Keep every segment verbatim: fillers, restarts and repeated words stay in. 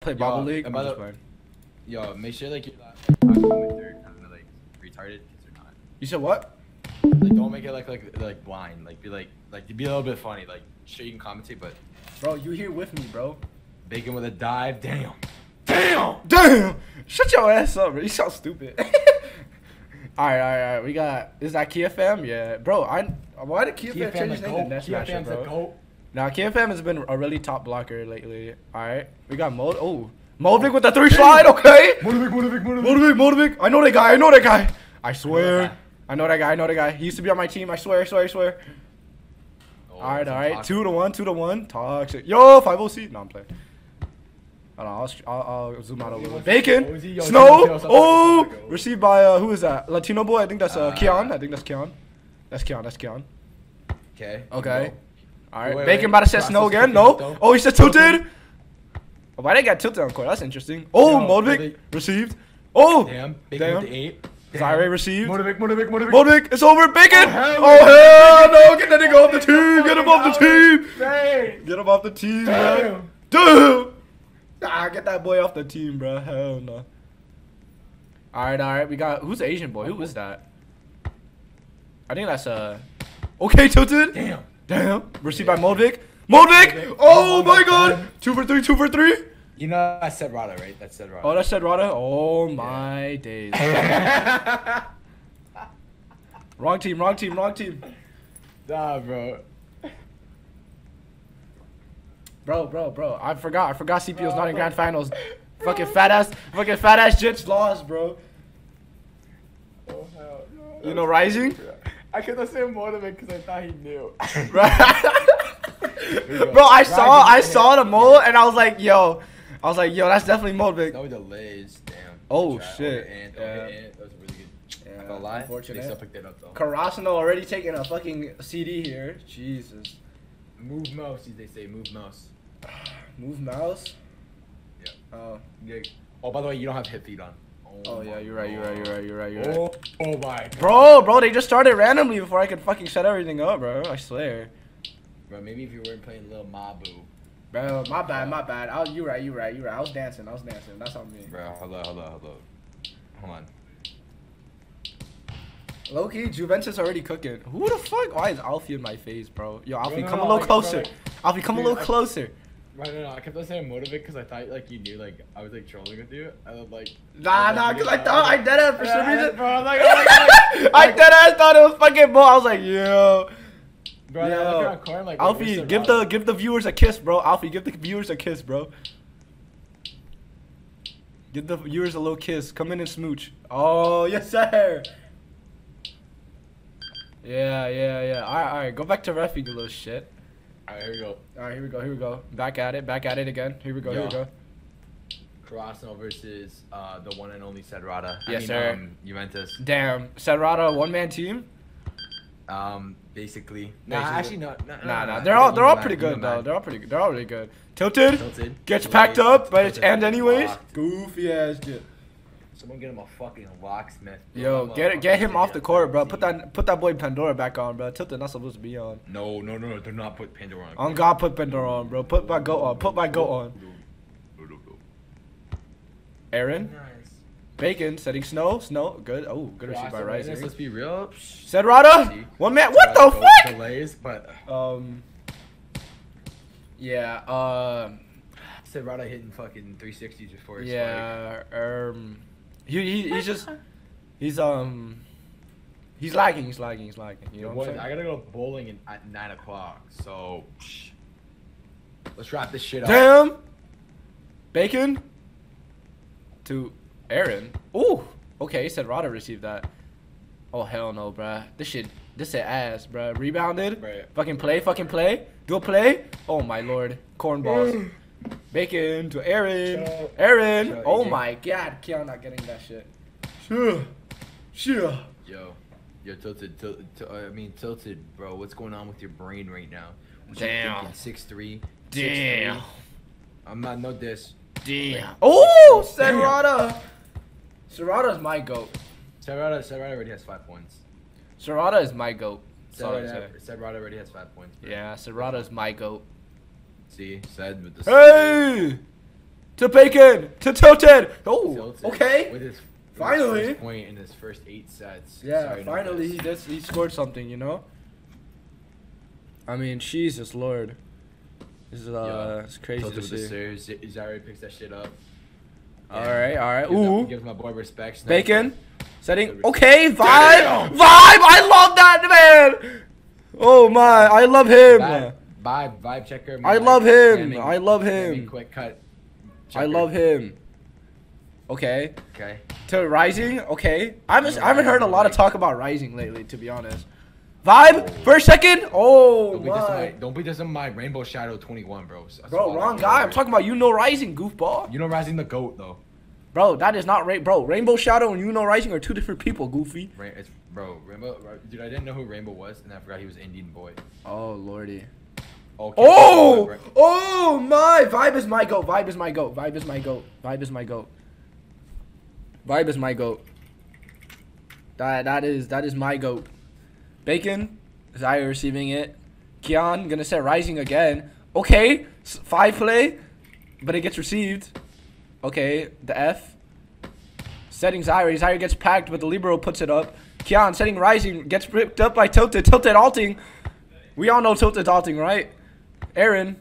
play Bobble Yo, League. and I'm by just the- playing. Yo, make sure like you're not talking with their kind of like retarded kids or not. You said what? Like don't make it like like like blind. Like be like like be a little bit funny. Like sure you can commentate, but Bro, you here with me, bro? bacon with a dive. Damn. Damn. Damn! Shut your ass up, bro. You sound stupid. Alright, alright, alright. We got. Is that Kia Fam? Yeah. Bro, I. Why did Kia, Fam change his name to Nest Kia Smasher, Fam's a bro? goat. Now, Kia Fam has been a really top blocker lately. Alright. We got Mod. Oh. Modvic with the three slide, okay? Motovic, Motovic, Motovic. Modvic, Modvic. I know that guy. I know that guy. I that swear. guy. I know that guy. I know that guy. He used to be on my team. I swear, I swear, I swear. Oh, Alright, some alright. toxic- Two to one, two to one. Toxic. Yo, five oh C. No, I'm playing. Hold on, I'll, I'll, I'll zoom out a little. Bacon, Yo, Snow, yo, yo, oh, yo, yo. received by uh, who is that? Latino boy. I think that's uh, Uh, Keon. I think that's Keon. That's Keon. That's Keon. Okay. Okay. All right. Wait, Bacon wait. about to set Process Snow again. cooking, No. though. Oh, he said tilted. Oh, why they got tilted on court? That's interesting. Oh, Yo, Modvic Modvic. received. Oh, Damn. Bacon Damn. with the eight. Zaire received. Motovic, Motovic, Motovic. Modvic, it's over. Bacon. Oh, hell Oh, yeah. hell no. Get that nigga off the team. Get him off the team. Hey. Get him off the team, bro. Damn. Ah, get that boy off the team, bro. Hell no. Alright, alright. We got. Who's the Asian boy? Who is that? I think that's uh. Okay, tilted. Damn. Damn. Received by Modvic. Modvic. Oh my god. Two for three. Two for three. You know that's Sed Rada, right? That's Sed Rada. Oh, that's Rada. Oh my days. Wrong team. Wrong team. Wrong team. Nah, bro. Bro, bro, bro. I forgot. I forgot C P O's not in grand finals. Fucking fat ass. Fucking fat ass Jits lost, bro. Oh, hell no. You know Rising? I kept on saying Motovic because I thought he knew. Bro, I saw I saw the mole and I was like, yo, I was like, yo, that's definitely Modvic. No delays, damn. Oh, Try. shit. Okay, and, Yeah. okay, and. That was really good. Yeah, I can't lie. They unfortunate. still picked it up though. Karasino already taking a fucking C D here. Jesus. Move mouse, as they say. Move mouse. Move mouse. Yeah. Oh. Yeah. Oh, by the way, you don't have hip feed on. Oh yeah, my you're right. You're right. You're God. right. You're right. You're right. Oh, oh my God. Bro, bro, they just started randomly before I could fucking set everything up, bro. I swear. Bro, maybe if you weren't playing Lil Mabu. Bro, my bad, my bad. I was, you right. You right. You right. I was dancing. I was dancing. That's on me. Bro, hold on, hold on, hold on. Hold on. Low key, Juventus already cooking. Who the fuck? Why is Alfie in my face, bro? Yo, Alfie, no, come no, a little like, closer. bro, Alfie, come dude, a little I- closer. Right, no, no, I kept on saying Motovic because I thought like you knew like I was like trolling with you. I was like Nah, nah, cause I thought I dead ass for some Yeah, reason. bro, I'm like, I'm like, I'm like, I like- dead ass thought it was fucking bull. I was like, yo, Bro, I'm yo. looking around corner, like, wait, Alfie, where's give Serrano? the give the viewers a kiss, bro. Alfie, give the viewers a kiss, bro. Give the viewers a little kiss. Come in and smooch. Oh yes, sir. Yeah, yeah, yeah. All right, all right. Go back to ref, you little shit. Alright, here we go. All right, here we go. Here we go. Back at it. Back at it again. Here we go. Here we Yo. go. Karasino versus uh, the one and only Sed Rada. I Yes, mean, sir. Um, Juventus. Damn, Serrata one man team. Um, basically. Nah, Basically. actually not. Nah, Nah, nah, nah. nah, They're nah, all you they're know all mad, pretty you know good though. mad. They're all pretty good. They're all really good. Tilted. Tilted. Gets Tilted. packed up, but it's Tilted. end anyways. Locked. Goofy ass shit. Someone get him a fucking locksmith. bro. Yo, I'm a get it, get fucking him off the idiot. court, bro. Put that put that boy Pandora back on, bro. Tilted not supposed to be on. No, no, no, no. Do not put Pandora on. On God, put Pandora on, bro. Put my goat on. Put my goat on. Aaron, Nice. Bacon, setting Snow, Snow. Good. Oh, good receive by Karasino, Rising. Let's be real. Serrata, See? one man. What Well, the those fuck? Delays, but Um. Yeah. Uh. Sed Rada hitting fucking three sixties before his Yeah. Um. He, he he's just he's um he's lagging. He's lagging. He's lagging. You know Yo, what I'm boys, I saying? gotta go bowling in, at nine o'clock. So psh, let's wrap this shit up. Damn. Bacon. To Aaron. Ooh. Okay. Said Rada received that. Oh hell no, bruh. This shit. This is ass, bruh. Rebounded. Right. Fucking play. Fucking play. Go play. Oh my lord. Cornballs. Bacon to Aaron. Shut up. Aaron. Shut up, Oh A J. my god. Keon not getting that shit. Sure. Sure. Yo, yo, tilted, til- til- I mean tilted, bro. What's going on with your brain right now? What Damn. Six three. Damn. I'm not no diss. Damn. Oh, Damn. Serrata. Serrata's my goat. Sed Rada, Sed Rada already has five points. Serrata is my goat. Sed Sorry, Rada, Sed Rada already has five points. bro. Yeah, Serrata's my goat. See, said with the. Hey! To Bacon. To Tilted. Oh, Tilted okay. With his Finally. first point in his first eight sets. Yeah, Sorry, no finally he diss. does. He scored something, you know. I mean, Jesus Lord, this is uh, Yo, it's crazy Tilted to with the see. serves. Z- Zaire picks that shit up. All right, all right. Gives, Ooh, up, gives my boy respect. Sniper. Bacon, setting. Good Okay, vibe, Damn! vibe. I love that man. Oh my, I love him. Vibe, vibe, vibe checker. I my love him. jamming- I love jamming him. Quick cut. I checker. love him. Okay, Okay. to Rising. Okay, I haven't, No, I haven't heard a Rising, lot of like- talk about Rising lately, to be honest. Vibe, first second. Oh Don't be dissing my, my. don't be dissing my Rainbow Shadow twenty-one, bro. That's Bro, all I wrong know. guy. I'm talking about you know Rising, goofball. You know Rising the GOAT, though. Bro, that is not Ra- bro. Rainbow Shadow and you know Rising are two different people, goofy. Ra- it's, bro, Rainbow, dude, I didn't know who Rainbow was, and I forgot he was an Indian boy. Oh lordy. Okay, Oh! right. Oh my! Vibe is my goat. Vibe is my goat. Vibe is my goat. Vibe is my goat. Vibe is my goat. That that is that is my goat. Bacon, Zaire receiving it. Kian gonna set Rising again. Okay, s- five play, but it gets received. Okay, the F. Setting Zaire. Zaire gets packed, but the libero puts it up. Kian setting Rising gets picked up by Tilted. Tilted alting. We all know Tilted alting, right? Aaron.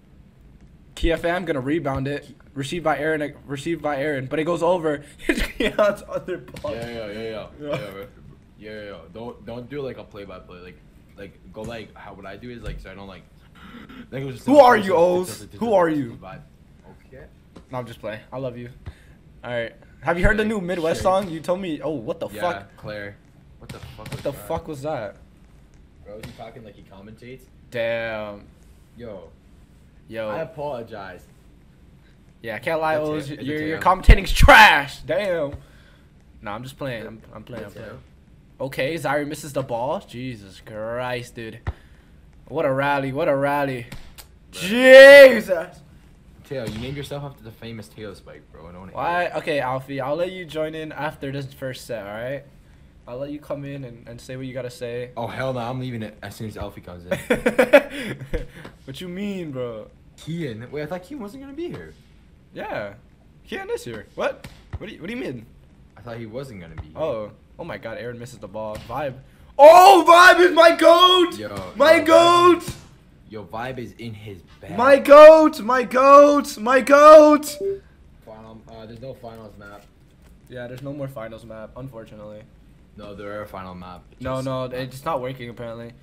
Kia fam gonna rebound it. Received by Aaron. Received by Aaron, but it goes over. It's Kian's other ball. Yeah, yeah, yeah, yeah, Yeah. yeah, yeah, yeah, yeah. Don't don't do like a play by play. Like like go like how what I do is like so I don't like. like it was just Who are you, Oz? Who are you? Vibe. Okay. No, I'm just playing. I love you. All right. Have you heard the new Midwest Shake. song? You told me. Oh, what the Yeah, fuck? Claire. What the fuck? What the fuck was that? Bro, is he talking like he commentates? Damn. Yo, Yo. I apologize. Yeah, I can't lie, That's Oz. it. It's Your a your tail. commentating's trash. Damn. Nah, I'm just playing. I'm I'm playing. I'm That's it. playing. Okay, Zaire misses the ball. Jesus Christ, dude. What a rally. What a rally. Jesus. Tail, you named yourself after the famous Tail Spike, bro. I don't wanna hear Why? it. Okay, Alfie, I'll let you join in after this first set, alright? I'll let you come in and, and say what you gotta say. Oh hell no, I'm leaving it as soon as Alfie comes in. What you mean, bro? Kian, wait, I thought Kian wasn't gonna be here. Yeah. Kian is here. What? What do you, what do you mean? I thought he wasn't gonna be here. Oh. Oh my god, Aaron misses the ball. Vibe. Oh, Vibe is my goat! Yo, my yo, goat! Vibe is- Yo, Vibe is in his bag. My goat! My goat! My goat! Final, uh, there's no finals map. Yeah, there's no more finals map, unfortunately. No, there are a final map. No, Just- no, it's not working apparently.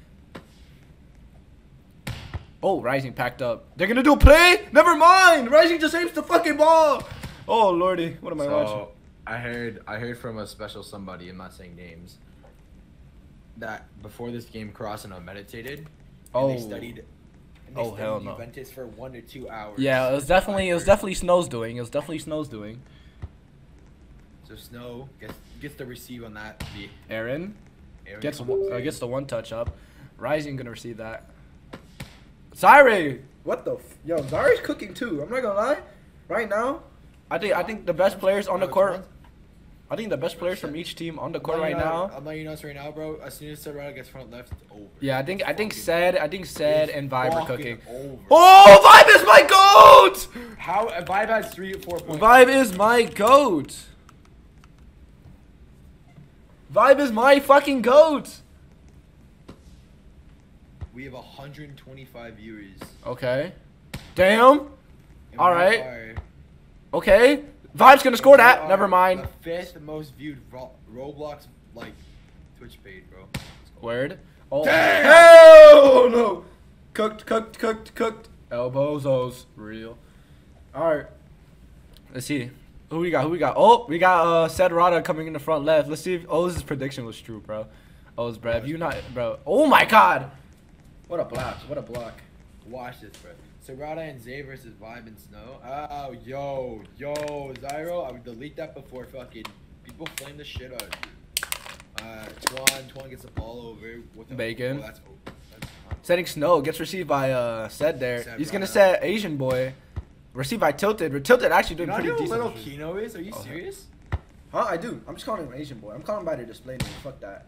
Oh, Rising packed up. They're gonna do a play? Never mind! Rising just aims the fucking ball! Oh, lordy. What am I watching? So, I heard, I heard from a special somebody, I'm not saying names, that before this game, Karasano meditated. And Oh. They studied. And they Oh, studied hell no. Juventus for one to two hours. Yeah, it was definitely, it was definitely Snow's doing. It was definitely Snow's doing. So Snow gets gets the receive on that. The Aaron Aaron gets, comes uh, in. gets the one touch up. Rising gonna receive that. Zaire! What the f- Yo, Zaire's cooking too. I'm not gonna lie. Right now, I think I think the best players on the Bro, court. it's I think the best players from each team on the I'm court letting right you know- now. I'm letting you know this right now, bro. As soon as Serrano gets front left, it's over. Yeah, I think I think Fucking- Said I think Said it's and Vibe are fucking cooking. Over. Oh, Vibe is my goat! How uh, Vibe has three or four points. Vibe is my goat. Vibe is my fucking goat. We have one hundred twenty-five viewers. Okay. Damn. And we Alright. are- Okay. Vibe's gonna score we that. are Never mind. The fifth most viewed Ro- Roblox like Twitch page, bro. Let's go. Word. Oh. Damn! Hell no. Cooked, cooked, cooked, cooked. Elbows, O's. Real. Alright. Let's see. Who we got? Who we got? Oh, we got uh Sed Rada coming in the front left. Let's see if O's prediction was true, bro. O's, bro. If you not, bro. Oh my god. What a block. What a block. Watch this, bro. Serrata and Zay versus Vibe and Snow. Oh, yo, yo, Zyro. I would delete that before fucking people flame the shit out of you. Uh, Twan, Twan gets the ball over. What the Bacon. Oh, that's over. That's Setting Snow gets received by uh Sed there. Sed He's gonna Rada. set Asian boy. Received by Tilted. Tilted actually you doing know pretty who decent. little Kino is? Are you Oh, serious? Huh? I do. I'm just calling him Asian boy. I'm calling him by their display name. Fuck that.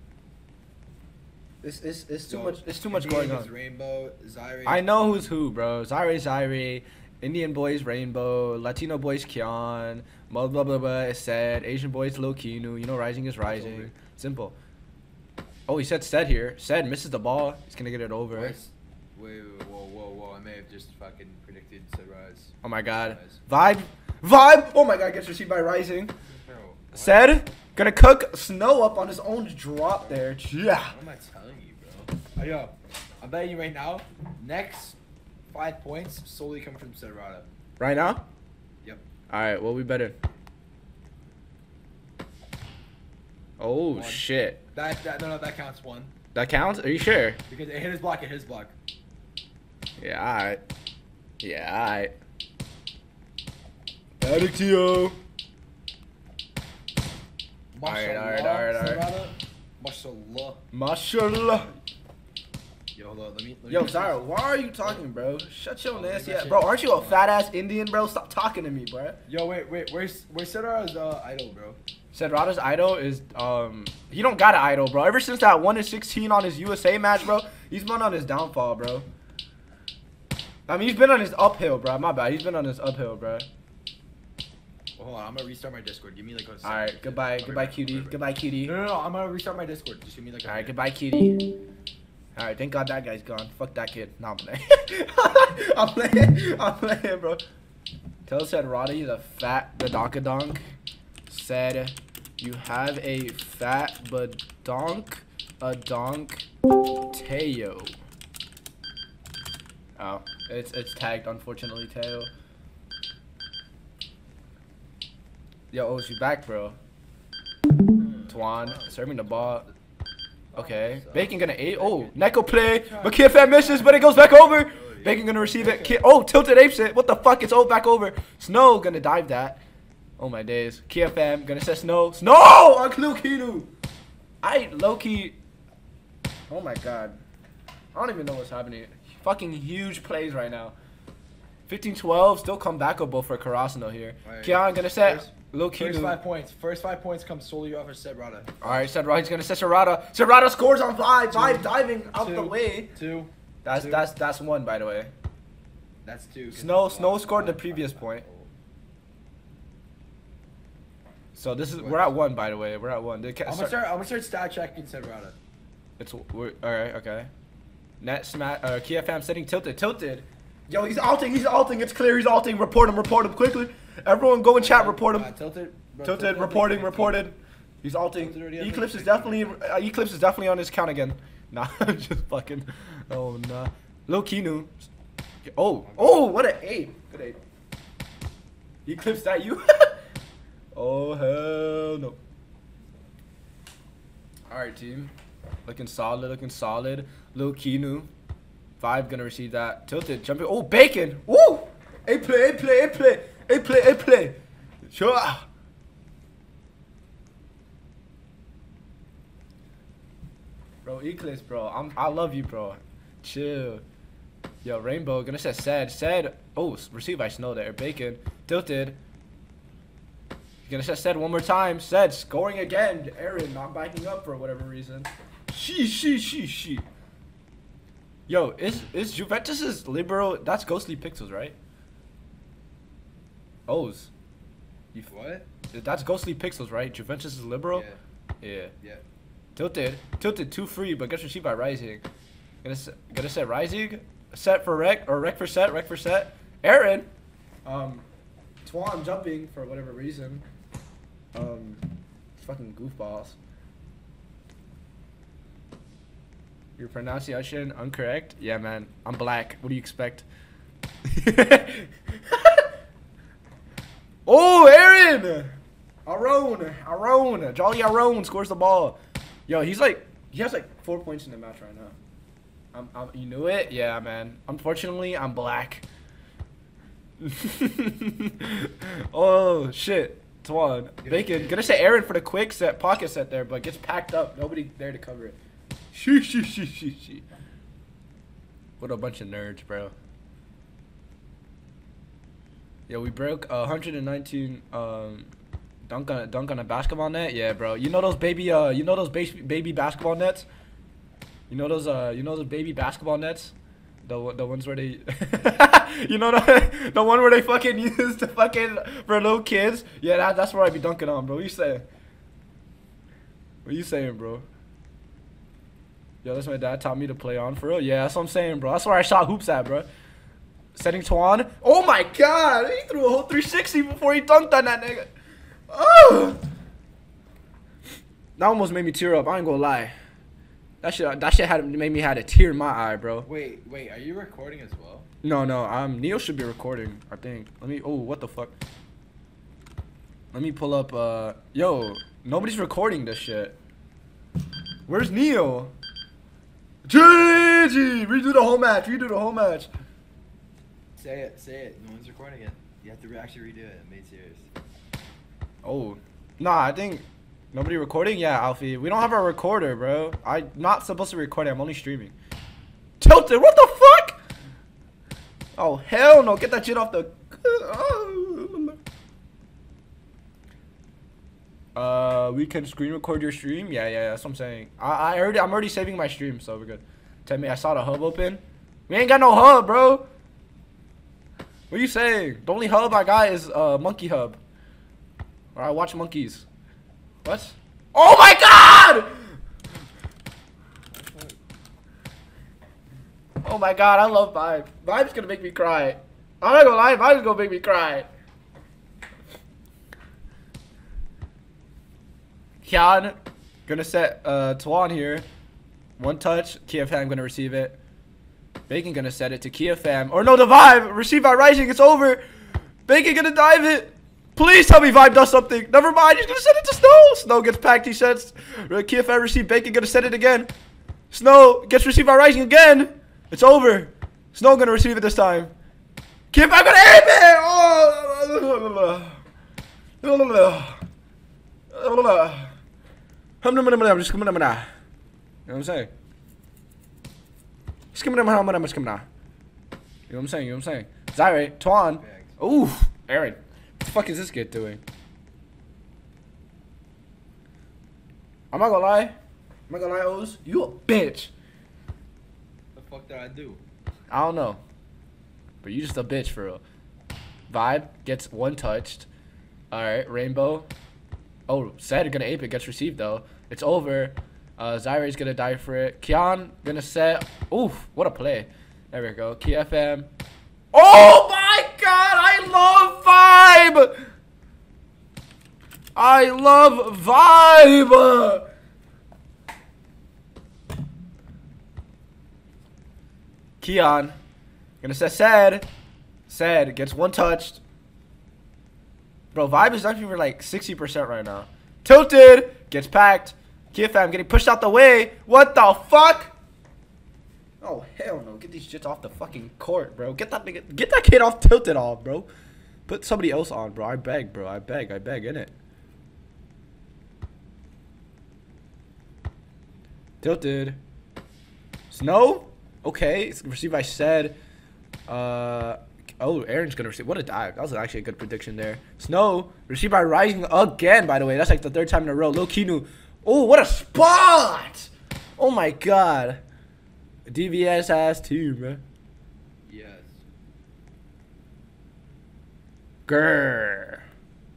It's it's it's too Yo, much. It's too his much going name is on. Rainbow, Zyre. I know who's who, bro. Zaire, Zaire, Indian boys Rainbow, Latino boys Kian, blah blah blah blah is said, Asian boys Lil Kinu, you know Rising is Rising. Simple. Oh, he said Said here. Said misses the ball. He's gonna get it over. Wait, wait, whoa, whoa, whoa. I may have just fucking predicted Sunrise. Oh my god. Vibe. Vibe. Oh my god, gets received by Rising. Bro, Said gonna cook Snow up on his own drop there. Yeah. What am I telling you, bro? Oh, yo, I'm betting you right now, next five points solely come from Serrata. Right now? Yep. Alright, well we better. Oh One. shit. That, that, no, no, that counts one. That counts? Are you sure? Because it hit his block, it hit his block. Yeah, alright. Yeah, alright. Addict to you. Alright, alright, alright, alright. Mashallah. Mashallah. Yo, hold on, let me. Let me Yo, get Zyro, this. why are you talking, bro? Shut your Oh, let me nasty get ass. shit. Bro, aren't you a fat ass Indian, bro? Stop talking to me, bro. Yo, wait, wait, where's where's Serrata's uh, idol, bro? Said Rada's idol is, um, he don't got an idol, bro. Ever since that one in sixteen on his U S A match, bro, he's been on his downfall, bro. I mean, he's been on his uphill, bro. My bad. He's been on his uphill, bro. Well, hold on, I'm gonna restart my Discord. Give me like a second. Alright, goodbye. I'll be Goodbye, right back, cutie. I'll be right Goodbye, back. cutie. No, no, no, I'm gonna restart my Discord. Just give me like a Alright, minute. goodbye, cutie. Alright, thank God that guy's gone. Fuck that kid. Nah, I'm playing. I'm playing. I'm playing, bro. Tell said Roddy, the fat badonkadonk, said you have a fat badonk, a donk, Teo. Oh, it's it's tagged, unfortunately, Teo. Yo, oh, you back, bro. Twan, serving the ball. Okay. Bacon gonna eight. Oh, Neko play. But K F M misses, but it goes back over. Bacon gonna receive it. Ki oh, tilted apes it. What the fuck? It's all back over. Snow gonna dive that. Oh my days. K F M gonna say Snow. Snow on Klukinu. I low key. Oh my god. I don't even know what's happening. Fucking huge plays right now. fifteen twelve, still comebackable for Karasuno here. Right. Kian gonna set First- low First key. five points. First five points come solely off of Serrata. Alright, said right, he's gonna set Serrata. Serrata scores on five. Two, Five diving out two, the way. Two. That's two. that's that's one, by the way. That's two. 'cause Snow it's Snow one, scored the one, previous five, point. five. So this is we're at one, by the way. We're at one. They ca- I'm gonna start. I'm gonna start stat checking Serrata. It's we're, all right. Okay. Net smash. Uh, K F M setting tilted. Tilted. Yo, he's alting. He's alting. It's clear. He's alting. Report him. Report him quickly. Everyone, go in chat. Report him. Uh, tilted. Bro, Tilted. Reporting. Reported. He's alting. Tilted already has Eclipse like is definitely. Uh, Eclipse is definitely on his count again. Nah, I'm just fucking. Oh nah. Lil Kinu. Oh. Oh, what an eight. Good eight. Eclipse that you. Oh hell no. Alright team. Looking solid, looking solid. Lil Kinu. Five gonna receive that. Tilted, jumping. Oh, Bacon! Woo! A play, A play, A play, A play, A play. Sure. Bro, Eclipse, bro. I'm I love you, bro. Chill. Yo, Rainbow gonna set sad. Sad. Oh, received by Snow there. Bacon. Tilted. Gonna set said one more time. Said scoring again. Aaron not backing up for whatever reason. She she she she. Yo, is is Juventus's libero? That's Ghostly Pixels, right? O's. You, What? that's Ghostly Pixels, right? Juventus's libero. Yeah. Yeah. Yeah. Tilted. Tilted too free, but gets received by Rising. Gonna set, gonna set Rising. Set for Rec or Rec for set. Rec for set. Aaron. Um. Twan jumping for whatever reason. Um, fucking goofballs. Your pronunciation incorrect? Yeah, man. I'm black. What do you expect? Oh, Aaron! Aaron! Aaron! Jolly Aaron scores the ball. Yo, he's like, he has like four points in the match right now. I'm, I'm, you knew it? Yeah, man. Unfortunately, I'm black. Oh, shit. Twan. Bacon. Gonna say Aaron for the quick set, pocket set there, but gets packed up. Nobody there to cover it. Shee, shee, shee, shee, shee. What a bunch of nerds, bro. Yo, we broke uh, one hundred nineteen um, dunk on dunk on a basketball net. Yeah, bro. You know those baby uh, you know those baby baby basketball nets. You know those uh, you know those baby basketball nets. The the ones where they You know the, the one where they fucking use the fucking for little kids? Yeah, that, that's where I be dunking on, bro. What you saying? What you saying, bro? Yo, that's my dad taught me to play on, for real? Yeah, that's what I'm saying, bro. That's where I shot hoops at, bro. Setting Tuan. Oh my god! He threw a whole three sixty before he dunked on that nigga. Oh! That almost made me tear up. I ain't gonna lie. That shit, that shit had made me had a tear in my eye, bro. Wait, wait, are you recording as well? No, no. Um, Neil should be recording. I think. Let me. Oh, what the fuck? Let me pull up. Uh, yo, nobody's recording this shit. Where's Neil? G G. Redo the whole match. Redo the whole match. Say it. Say it. No one's recording it. You have to actually redo it. I'm made serious. Oh, nah. I think. Nobody recording? Yeah, Alfie. We don't have a recorder, bro. I'm not supposed to be recording. I'm only streaming. Tilted, what the fuck? Oh, hell no. Get that shit off the... Uh, we can screen record your stream? Yeah, yeah, that's what I'm saying. I, I already, I'm already saving my stream, so we're good. Tell me, I saw the hub open. We ain't got no hub, bro. What are you saying? The only hub I got is uh, Monkey Hub. Or I watch monkeys. What? Oh my god! Oh my god, I love Vibe. Vibe's gonna make me cry. I'm not gonna lie, Vibe's gonna make me cry. Kian, gonna set uh, Tuan here. One touch, Kia Fam gonna receive it. Bacon gonna set it to Kia Fam. Or no, the Vibe! Received by Rising, it's over! Bacon gonna dive it! Please tell me Vibe does something. Never mind. He's gonna send it to Snow. Snow gets packed. He sets. K F I received. Bacon gonna send it again. Snow gets received by Rising again. It's over. Snow gonna receive it this time. K F I gonna aim it. Oh. You know what I'm saying? You know what I'm saying? You know what I'm saying? Zaire, Tuan. Ooh, Aaron. What the fuck is this kid doing? I'm not gonna lie. I'm not gonna lie, Oz. You a bitch. What the fuck did I do? I don't know. But you just a bitch for real. Vibe gets one touched. Alright, Rainbow. Oh, Zed gonna ape it. Gets received though. It's over. Uh, Zaire's gonna die for it. Kian gonna set. Oof, what a play. There we go. K F M. Oh my god, I love Vibe! I love Vibe! Kian. Gonna set Sad. Sad gets one touched. Bro, Vibe is actually for like sixty percent right now. Tilted. Gets packed. K F M getting pushed out the way. What the fuck? Oh, hell no. Get these shits off the fucking court, bro. Get that nigga, get that kid off Tilted off, bro. Put somebody else on, bro. I beg, bro. I beg. I beg, innit? Tilted. Snow? Okay. It's received by Said. Uh, oh, Aaron's gonna receive. What a dive. That was actually a good prediction there. Snow. Received by Rising again, by the way. That's like the third time in a row. Lil Kinu. Oh, what a spot! Oh my god. D V S ass team, man. Yes. Grrr.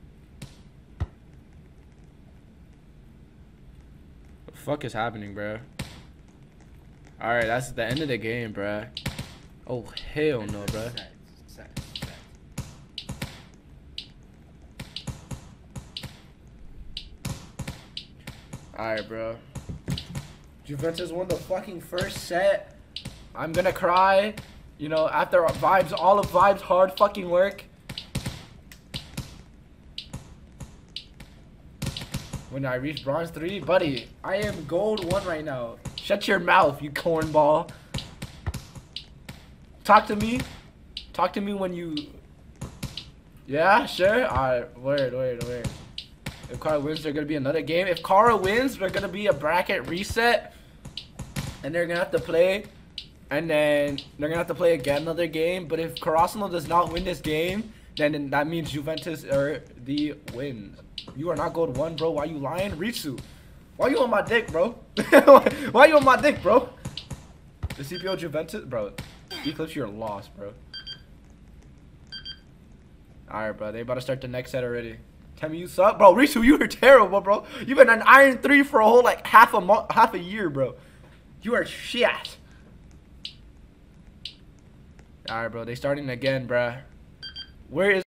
What the fuck is happening, bro? Alright, that's the end of the game, bro. Oh, hell no, bro. Set, set, set. Alright, bro. Juventus won the fucking first set. I'm gonna cry. You know, after Vibes, all of Vibes' hard fucking work. When I reach bronze three, buddy, I am gold one right now. Shut your mouth, you cornball. Talk to me. Talk to me when you... Yeah, sure. Alright, word, word, word. If Kara wins, there's gonna be another game. If Kara wins, there's gonna be a bracket reset. And they're gonna have to play. And then they're gonna have to play again another game. But if Karasuno does not win this game, then that means Juventus are the wins. You are not gold one, bro. Why you lying? Ritsu. Why you on my dick, bro? Why you on my dick, bro? The C P O Juventus, bro. Eclipse, you're lost, bro. Alright, bro. They about to start the next set already. Tell me you suck, bro. Risu, you were terrible, bro. You've been an iron three for a whole like half a month, half a year, bro. You are shit. Alright, bro. They starting again, bro. Where is